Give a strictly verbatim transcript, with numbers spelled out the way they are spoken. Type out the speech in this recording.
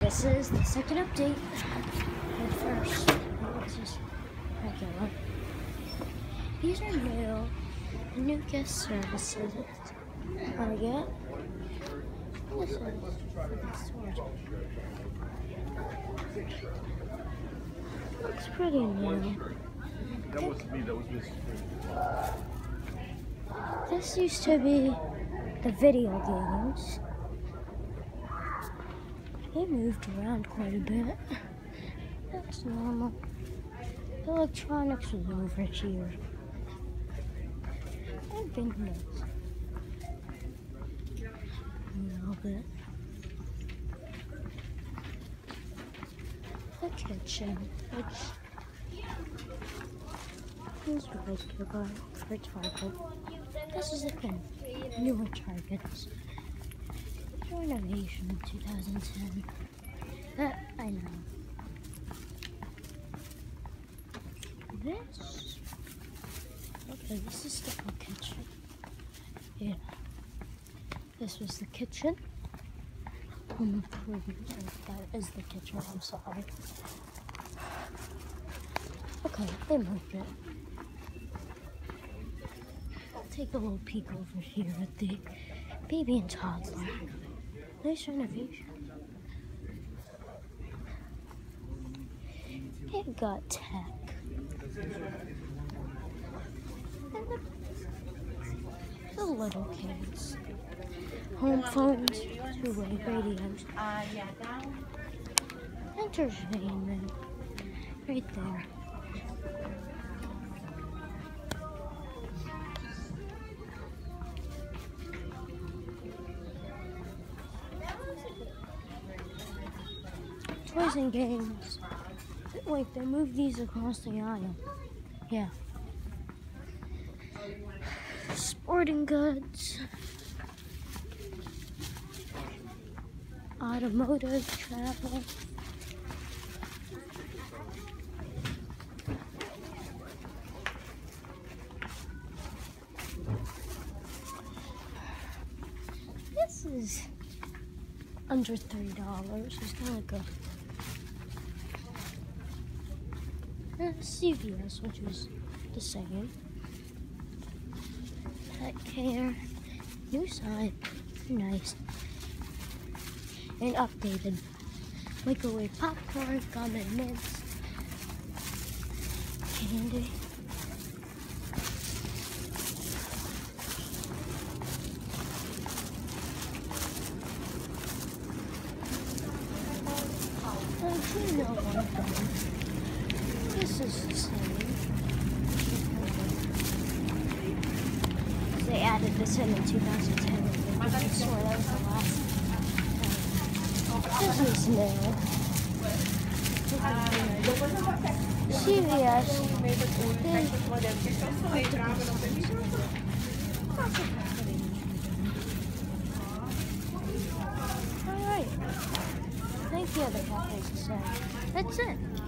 This is the second update. At first, this is regular. These are new, new guest services. I get. This is storage. Looks pretty new. That was me. That was Miss This used to be the video games. They moved around quite a bit. That's normal. The electronics was over here. And windows. A little bit. The kitchen, which is regular for Target. This is the thing. Newer Targets. Renovation in two thousand ten. That I know. This. Okay, this is the kitchen. Yeah. This was the kitchen. Home improvement. That is the kitchen. I'm sorry. Okay, they moved it. I'll take a little peek over here at the baby and toddler. Nice renovation. It got tech. And the, the little kids. Home phones, two-way radios. Entertainment. Right there. Toys and games. Wait, they moved these across the aisle. Yeah. Sporting goods. Automotive, travel. This is under three dollars. It's kind of good. C V S, which is the same. Pet care, new sign, nice, and updated. Microwave popcorn, gum and mints, candy. Oh, you know one thing. This is the same. They added this in in two thousand ten. I swear that was the last time. This is new. C V S. Alright. Thank you, other cafes to say. That's it.